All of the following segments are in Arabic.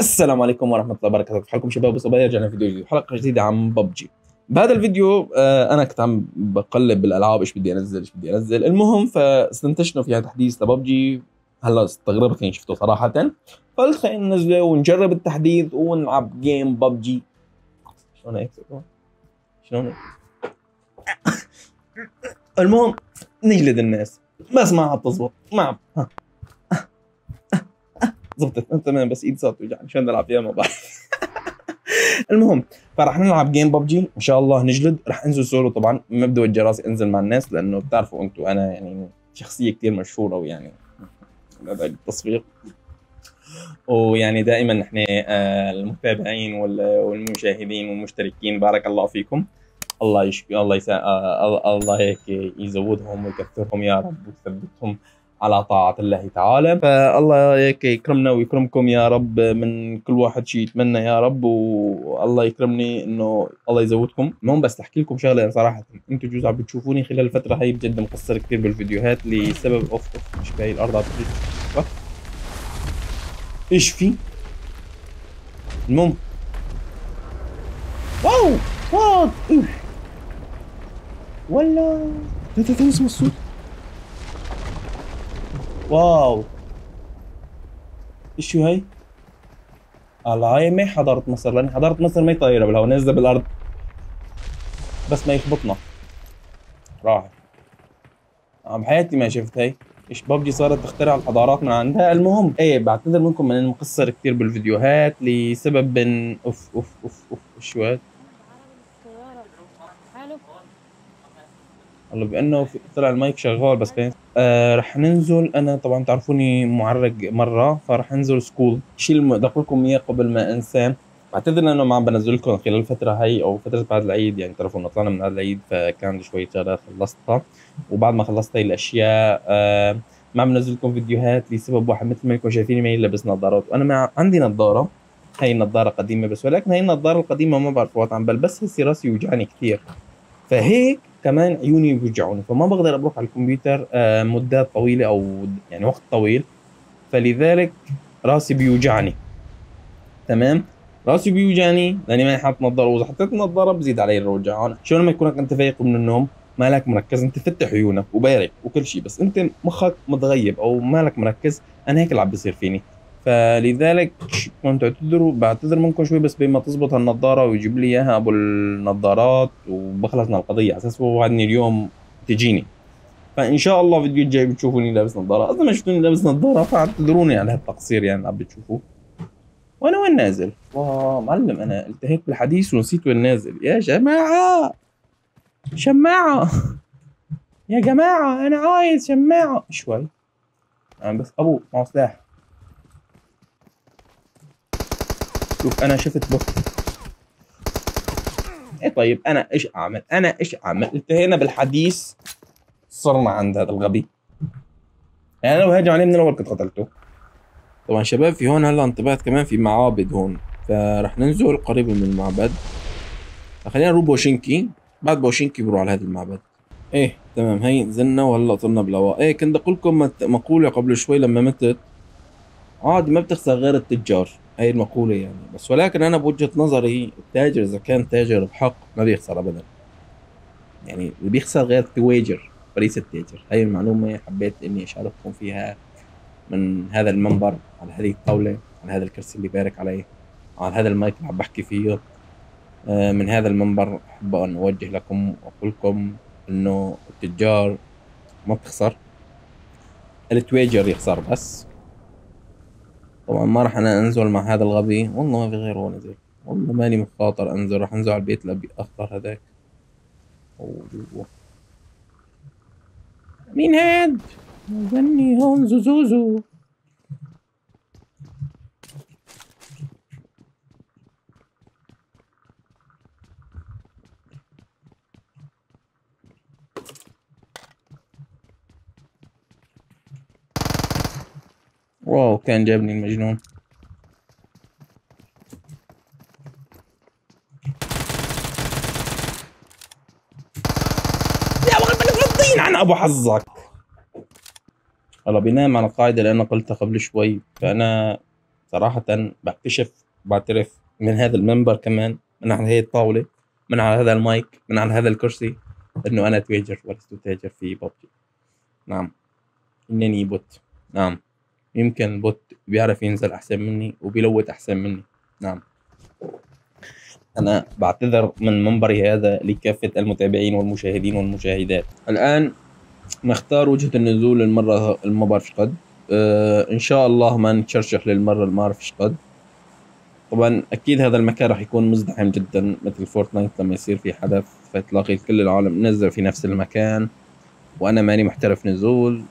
السلام عليكم ورحمة الله وبركاته، كيف حالكم شباب وصبايا؟ رجعنا فيديو جديد، حلقة جديدة عن ببجي. بهذا الفيديو أنا كنت عم بقلب بالألعاب إيش بدي أنزل، المهم فاستنتجنا فيها تحديث لببجي. هلا استغربت كني شفته صراحة، قلت خلينا ننزله ونجرب التحديث ونلعب جيم ببجي. شلون هيك؟ شلون هيك؟ المهم نجلد الناس، بس ما عم تزبط، ما عم زبطت تمام، بس ايدي صارت توجعني عشان العب فيها ما بعرف. المهم فراح نلعب جيم ببجي ان شاء الله، نجلد. راح انزل سولو طبعا، ما بدي اوجه راسي انزل مع الناس لانه بتعرفوا انتم انا يعني شخصيه كثير مشهوره، ويعني هذا التصفيق، ويعني دائما نحن المتابعين والمشاهدين والمشتركين بارك الله فيكم. الله يشفي، الله الله هيك يزودهم ويكثرهم يا رب، ويثبتهم على طاعة الله تعالى. فالله هيك يكرمنا ويكرمكم يا رب، من كل واحد شيء يتمنى يا رب، والله يكرمني انه الله يزودكم. المهم بس احكي لكم شغله صراحه، انتم جوز عم بتشوفوني خلال الفتره هاي بجد مقصر كثير بالفيديوهات لسبب اوف مش باقي الارض عم ايش في. المهم واو واو ولا لا تنسوا الصوت. واو ايش هاي؟ الله، هاي ما حضرت مصر، لاني حضرت مصر ما طايره بالهواء، نازله بالارض بس ما يخبطنا. راح بحياتي ما شفت هاي. ايش ببجي صارت تخترع الحضارات من عندها. المهم ايه، بعتذر منكم من اني مقصر كثير بالفيديوهات لسبب اوف اوف اوف اوف شو هاد؟ والله بانه طلع المايك شغال بس كان رح ننزل. انا طبعا تعرفوني معرق مره، فرح انزل سكول. شيء اللي بدي اقول لكم اياه قبل ما انساه، بعتذر انه ما عم بنزل لكم خلال الفتره هي او فتره بعد العيد، يعني تعرفوا انه طلعنا من بعد العيد فكان عندي شويه شغلات خلصتها، وبعد ما خلصت هي الاشياء ما عم بنزل لكم فيديوهات لسبب واحد، مثل ما انكم شايفيني ماني لابس نظارات، وانا ما عندي نظاره. هي النظاره قديمه بس، ولكن هي النظاره القديمه ما بعرف وقت عم بلبسها يصير راسي يوجعني كثير، فهيك كمان عيوني بيوجعوني، فما بقدر اروح على الكمبيوتر مدات طويله او يعني وقت طويل، فلذلك راسي بيوجعني. تمام، راسي بيوجعني لاني ماني حاطط نظاره، واذا حطيت نظاره بزيد علي الوجع. شو لما يكونك انت فايق من النوم مالك مركز، انت فتح عيونك وبارق وكل شيء بس انت مخك متغيب او مالك مركز. انا هيك اللي عم بيصير فيني، فلذلك كنت بعتذر منكم شوي، بس بما تزبط هالنظاره ويجيب لي اياها ابو النظارات وبخلص من القضيه، على اساس هو وعدني اليوم تجيني. فان شاء الله الفيديو الجاي بتشوفوني لابس نظاره، اذا ما شفتوني لابس نظاره فاعتذروني على هالتقصير يعني اللي عم بتشوفوه. وانا وين نازل؟ معلم انا التهيت بالحديث ونسيت وين نازل. يا جماعه شماعه، يا جماعه انا عايز شماعه شوي. انا بس ابو معه سلاح. شوف انا شفت بوت. ايه طيب انا ايش اعمل؟ انتهينا بالحديث، صرنا عند هذا الغبي. يعني لو هاجم عليه من الاول كنت قتلته. طبعا شباب في هون هلا انتبهت كمان في معابد هون، فرح ننزل قريب من المعبد. خلينا نروح بوشينكي، بعد بوشينكي بروح على هذا المعبد. ايه تمام، هي نزلنا وهلا طلنا بالهواء. ايه كنت اقول لكم مقولة قبل شوي لما متت، عادي ما بتخسر غير التجار. هي المقولة يعني، بس ولكن انا بوجهة نظري التاجر اذا كان تاجر بحق ما بيخسر ابدا، يعني اللي بيخسر غير التواجر وليس التاجر. هي المعلومة حبيت اني اشارككم فيها من هذا المنبر، على هذه الطاولة، على هذا الكرسي اللي بارك عليه، على هذا المايك اللي عم بحكي فيه. من هذا المنبر أحب أن أوجه لكم وأقول لكم إنه التجار ما بتخسر، التواجر يخسر بس. طبعا ما راح أنا أنزل مع هذا الغبي، والله ما في غيره هو نزل، والله ماني مخاطر أنزل، راح أنزل على البيت الأبي أخضر هذاك. مين هاد؟ غني هون زوزوزو. واو كان جابني المجنون. يا ولد من فلسطين عن ابو حظك. هلا بينام على القاعدة اللي انا قلتها قبل شوي، فانا صراحة بكتشف بعترف من هذا المنبر كمان، من على هي الطاولة، من على هذا المايك، من على هذا الكرسي، إنه أنا تاجر ولست تاجر في ببجي. نعم، إنني بوت. نعم، يمكن البوت بيعرف ينزل أحسن مني وبيلوت أحسن مني. نعم. أنا بعتذر من منبري هذا لكافة المتابعين والمشاهدين والمشاهدات. الآن نختار وجهة النزول المرة ما بعرفش قد. إن شاء الله ما نتشرشح للمرة اللي ما بعرفش قد. طبعا أكيد هذا المكان راح يكون مزدحم جدا مثل فورتنايت لما يصير في حدث فتلاقي كل العالم نزل في نفس المكان وأنا ماني محترف نزول.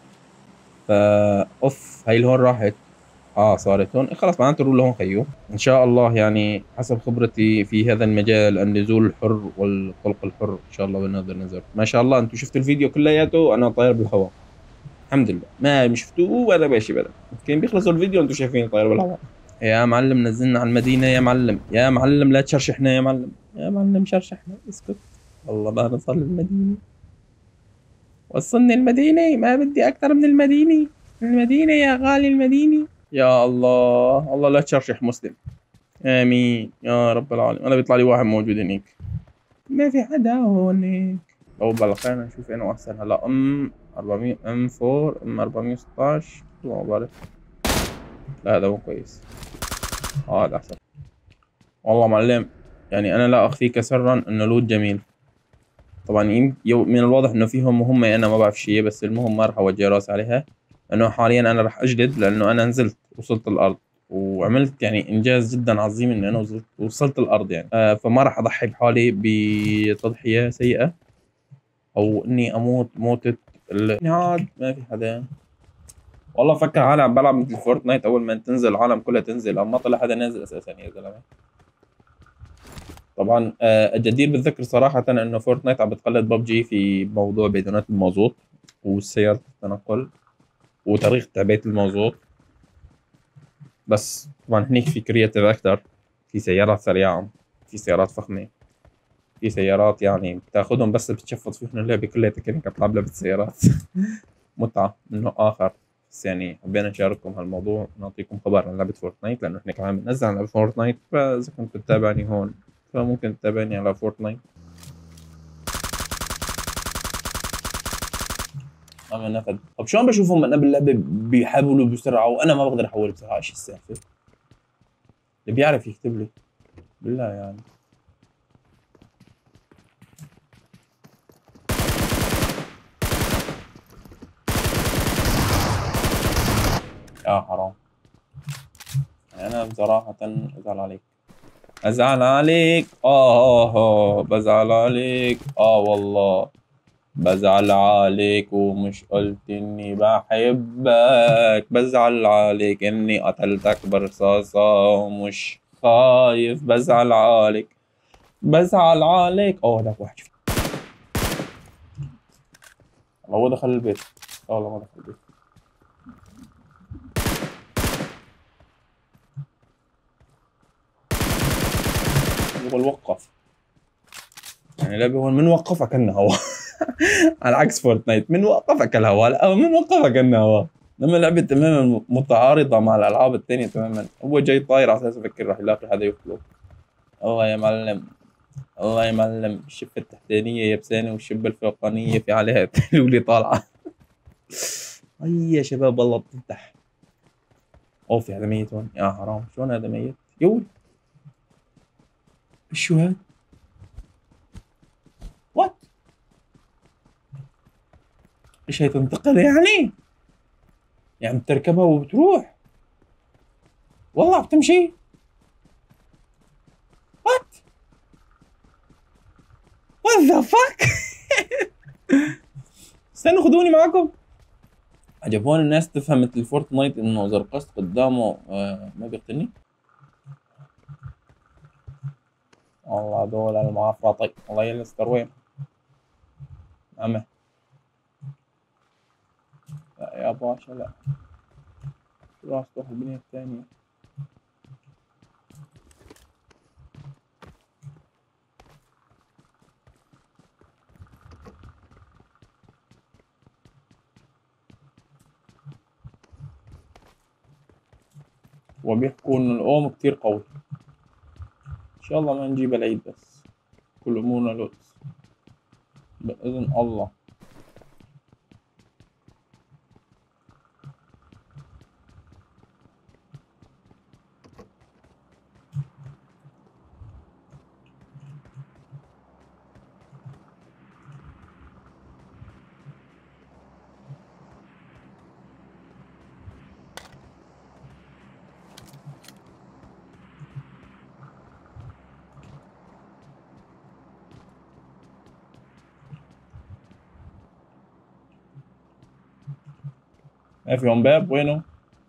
فا أوف، هاي الهون راحت. صارت هون خلاص، معناته الرول هون خيو. ان شاء الله يعني حسب خبرتي في هذا المجال النزول الحر والطلق الحر ان شاء الله بنقدر ننزل. ما شاء الله انتم شفتوا الفيديو كلياته انا طاير بالهواء. الحمد لله ما شفتوه ولا ماشي بلا كان بيخلصوا الفيديو انتم شايفين طاير بالهواء. يا معلم نزلنا على المدينة يا معلم، يا معلم لا تشرشحنا يا معلم، يا معلم شرشحنا اسكت. والله ما نصل المدينة، وصلني المدينة ما بدي أكثر من المدينة. المدينة يا غالي المدينة. يا الله الله لا تشرشح مسلم. آمين يا رب العالمين. أنا بيطلع لي واحد موجود هنيك. ما في حدا هونيك. أو بلا خلينا نشوف أنه أحسن هلا. 400 4 416 ما بعرف. لا هذا مو كويس. هذا أحسن. والله معلم يعني أنا لا أخفيك سرا إنه لود جميل. طبعا من الواضح إنه فيهم مهمة أنا ما بعرف شيء، بس المهم ما راح أوجه راسي عليها. إنه حاليا أنا راح أجلد لأنه أنا نزلت وصلت الأرض وعملت يعني انجاز جدا عظيم اني انا وصلت الارض يعني. فما راح اضحي بحالي بتضحيه سيئه او اني اموت موتة النهاد. ما في حدا والله فكر حالي عم بلعب مثل فورتنايت، اول ما تنزل العالم كلها تنزل، اما طلع حدا نازل اساسا يا زلمه. طبعا الجدير بالذكر صراحه انه فورتنايت عم بتقلد ببجي في موضوع بيدونات المازوت والسيارة التنقل وطريقه تعبئه المازوت. بس طبعا هنيك في كرياتيف اكثر، في سيارات سريعه، في سيارات فخمه، في سيارات يعني بتاخذهم بس بتشفط فيهم اللعبه كلها كأنك بتلعب لعبه سيارات. متعه من نوع اخر. بس يعني حبينا نشارككم هالموضوع ونعطيكم خبر عن لعبه فورتنايت لانه احنا كمان بننزل عن لعبه فورتنايت، فاذا كنت تتابعني هون فممكن تتابعني على فورتنايت. ما نفد. طب شلون بشوفهم انا باللعبه بيحولوا بسرعه وانا ما بقدر احول بسرعه؟ ايش السالفه؟ اللي بيعرف يكتب لي بالله يعني. يا حرام يعني انا بصراحه ازعل عليك، ازعل عليك بزعل عليك والله بزعل عليك ومش قلت اني بحبك، بزعل عليك اني قتلتك برصاصة ومش خايف، بزعل عليك بزعل عليك. هذاك واحد شفت هو دخل البيت. والله ما دخل البيت. يقول وقف يعني لعبة هون من وقفك الهوا. على عكس فورتنايت من وقفك الهوا، لا من وقفك الهوا. لما لعبة تماما متعارضة مع الألعاب الثانية تماما. هو جاي طاير على أساس يفكر راح يلاقي حدا يقتله. الله يا معلم، الله يا معلم، الشفة التحتانية يبسانة والشبة الفوقانية في عليها تلولي طالعة. أي يا شباب والله بتفتح. في هذا ميت هون يا حرام. شلون هذا ميت؟ يقول شو هاد؟ وات؟ ايش هي تنتقل يعني؟ يعني بتركبها وبتروح؟ والله بتمشي؟ وات؟ وات ذا فاك؟ استنوا خدوني معاكم. عجبوني الناس تفهم مثل فورتنايت انه اذا رقصت قدامه ما بيقتلني. والله دول المعفرطي الله يستر وين. عمه لا يا باشا لا، راس تروح البنية الثانية. وبيحكوا إنه الأوم كتير قوي. إن شاء الله ما نجيب العيد بس كل أمورنا لطف بإذن الله. ما فيهم باب وينه؟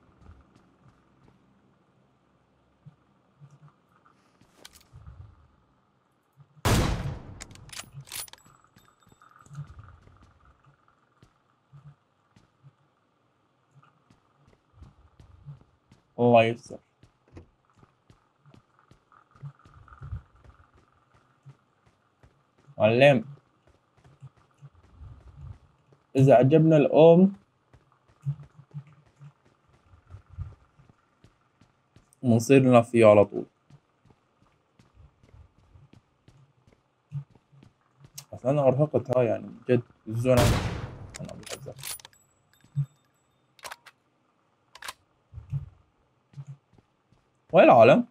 الله يستر. معلم إذا عجبنا الأوم بنصير نلعب فيه على طول. بس أنا أرهقت هاي يعني جد الزونة. أنا بحزر. وين العالم؟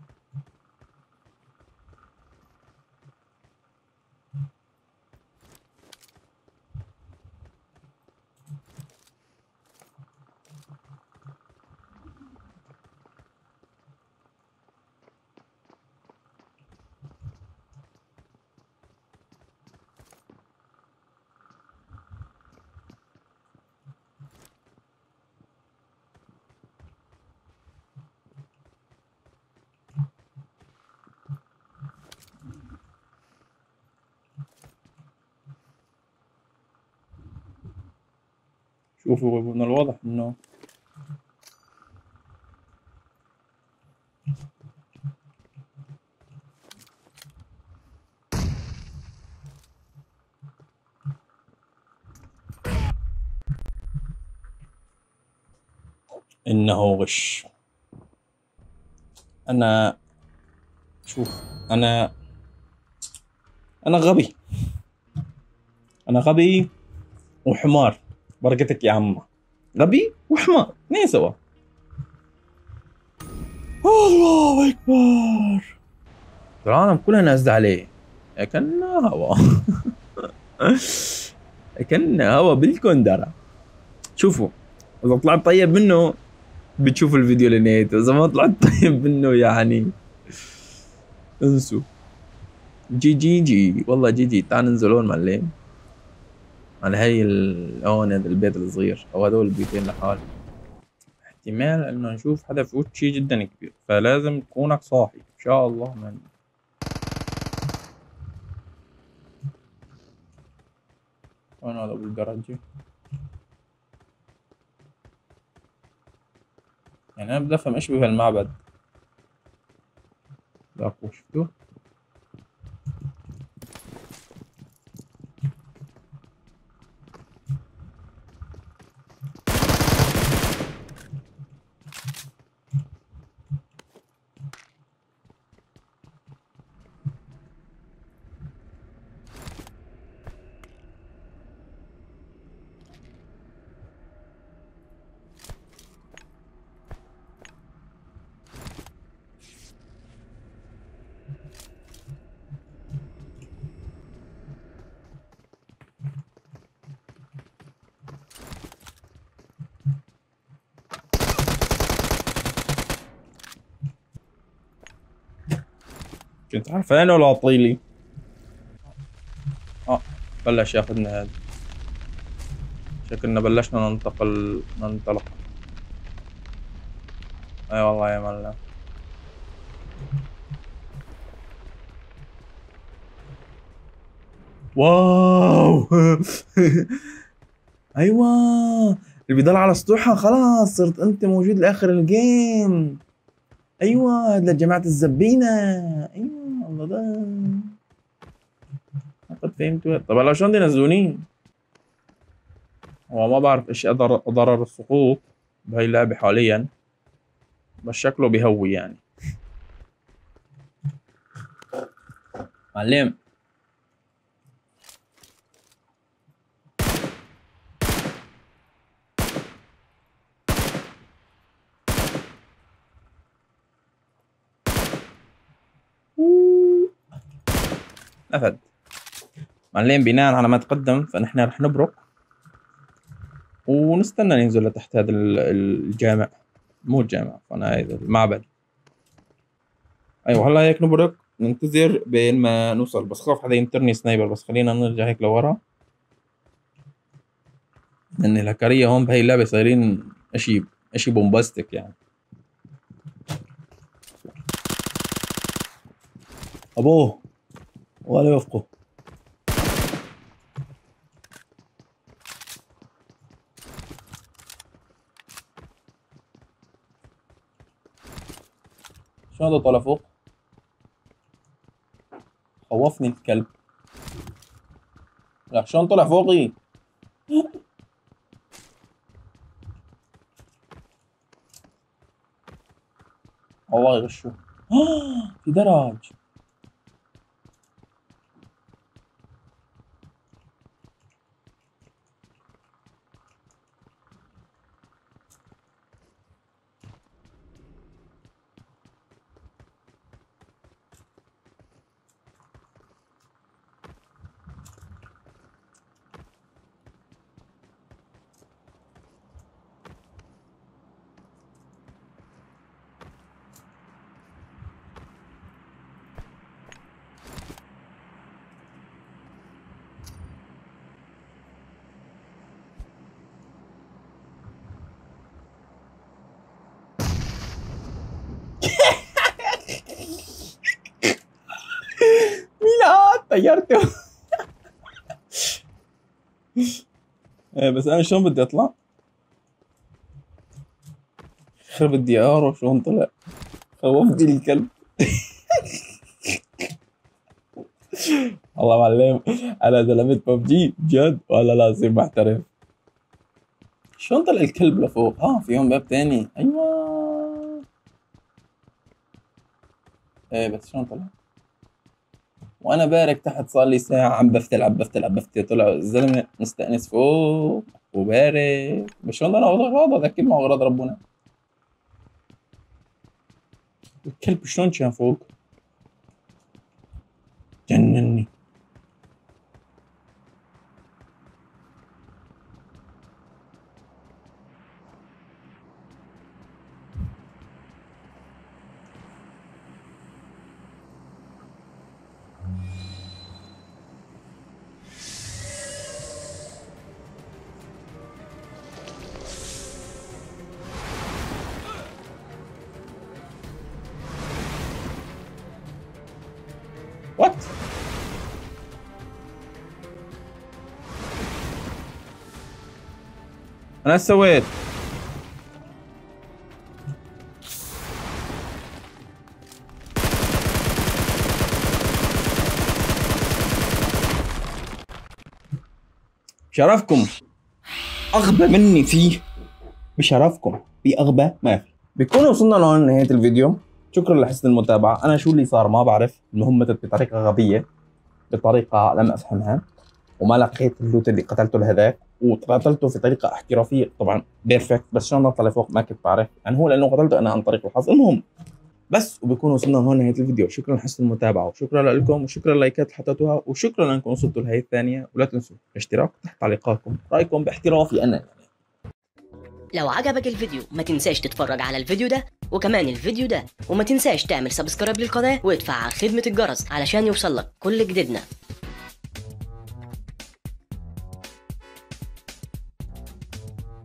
شوفوا من الواضح إنه غش. أنا شوف أنا غبي. أنا غبي وحمار. بركتك يا عمّا. غبي وحمار اثنين سوا. الله أكبر. العالم كلها نازلة عليه كأنها هوا. كأنها هوا بالكندرة. شوفوا إذا طلعت طيب منه بتشوفوا الفيديو لنهايته، إذا ما طلعت طيب منه يعني انسوا. جي والله جي تعال ننزل هون معلم على هي هون هذا البيت الصغير او هذول البيتين لحال. احتمال انه نشوف حدا في شي جدا كبير فلازم تكونك صاحي ان شاء الله. من وين هذا ابو الجراجي؟ يعني انا بدي افهم ايش بهالمعبد. لاكو شفتوه؟ كنت عارفين ولا عطيلي؟ بلش ياخذنا هذا. شكلنا بلشنا ننطلق. اي والله يا ملا. واو. ايوه اللي بيضل على سطوحها خلاص صرت انت موجود لاخر الجيم. ايوه لجماعة الزبينة. ايوه الله ده لقد فهمت. طب لو شلون بدي ينزلوني؟ هو ما بعرف ايش اضرار السقوط بهاي اللعبة حاليا بس شكله بيهوي يعني. معلم نفد. معلم بناء على ما تقدم فنحن رح نبرق ونستنى ننزل لتحت هذا الجامع، مو الجامع، فانا هذا المعبد. ايوه هلا هيك نبرق ننتظر بين ما نوصل، بس خاف حدا ينطرني سنايبر. بس خلينا نرجع هيك لورا، لان الهكرية هون بهي اللعبة صايرين اشي بومباستيك يعني. ابوه ولا يوفقه. شو هذا طالع فوق؟ خوفني الكلب. لا شلون طلع فوقي؟ الله يغشو. في درج. مين طيرته. بس انا شلون بدي اطلع؟ خرب الديار وشلون طلع؟ خوفتني الكلب. والله معلم انا زلمة ببجي جد ولا لازم محترف. شلون طلع الكلب لفوق؟ في هون باب تاني. ايوه ايه بس شلون طلع؟ وانا بارك تحت صار لي ساعة عم بفتل طلع الزلمة مستأنس فوق وبارك. بس شلون انا اغراض اكيد ما اغراض ربنا. الكلب شلون كان فوق؟ جنني. وات؟ انا ايش سويت؟ شرفكم اغبى مني فيه. بشرفكم في اغبى ما في. بكون وصلنا لهون نهاية الفيديو. شكرا لحسن المتابعة. انا شو اللي صار ما بعرف، المهم ماتت بطريقة غبية، بطريقة لم افهمها، وما لقيت اللوت اللي قتلته لهذاك، وقتلته في طريقة احترافية طبعا بيرفكت. بس شلون نط لفوق ما كنت بعرف، يعني هو لانه قتلته انا عن طريق الحظ. المهم بس، وبكون وصلنا هون نهاية الفيديو. شكرا لحسن المتابعة، وشكرا لكم، وشكرا للايكات اللي حطيتوها، وشكرا انكم وصلتوا لهي الثانية. ولا تنسوا الاشتراك تحت تعليقاتكم رايكم باحترافي انا. لو عجبك الفيديو ما تنساش تتفرج على الفيديو ده وكمان الفيديو ده، وما تنساش تعمل سبسكرايب للقناة وتفعل خدمة الجرس علشان يوصلك كل جديدنا.